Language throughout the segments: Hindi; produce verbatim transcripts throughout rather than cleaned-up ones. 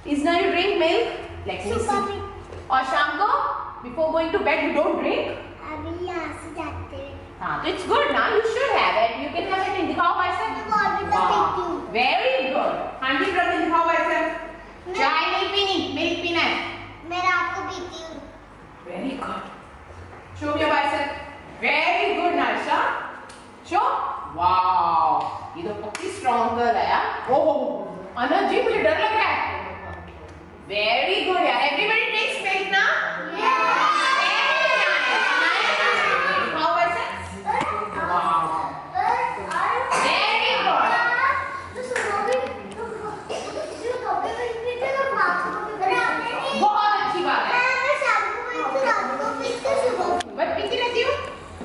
Is now you drink milk? Let me see. और शाम को before going to bed you don't drink? अभी यहाँ से जाते हैं. हाँ, तो it's good ना. You should have it. You can have it. In दिखाओ biceps. Very good. Aunty Prabhu दिखाओ biceps. चाय नहीं पीनी, मिल्क पीना है. मैं रात को पीती हूँ. Very good. Show me your bicep. Very good, Narsha. Show. Wow. ये तो पक्की strong girl है यार. ओह, अनज जी मुझे डर लग रहा है. Very good यार. Everybody takes milk ना? Yes. दिखाओ biceps. Wow. Very good. बहुत अच्छी बात है. बट पीती रहती हूँ.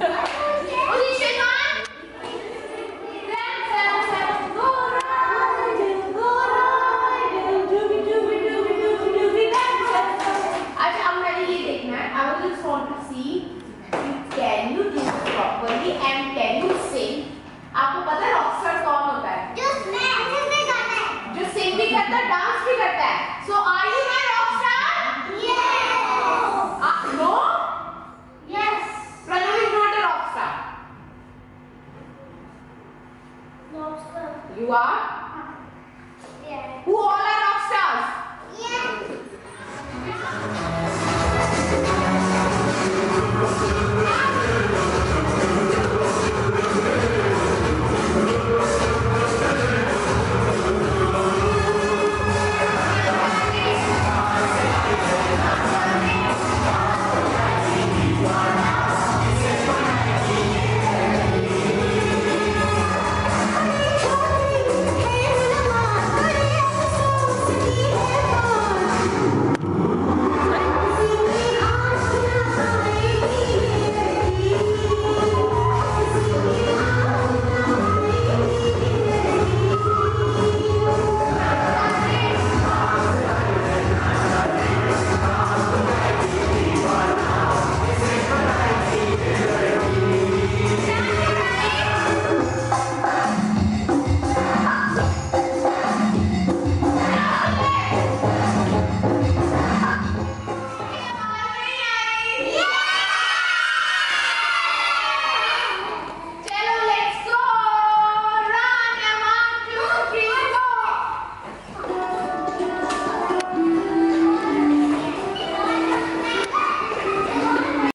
अच्छा अब मैंने ये देखना है. I will just want to see can you do it properly and can you sing. आपको पता है रॉकस्टार कौन होता है? जो मैं ऐसे नहीं गाना है. जो सिंग भी करता है, डांस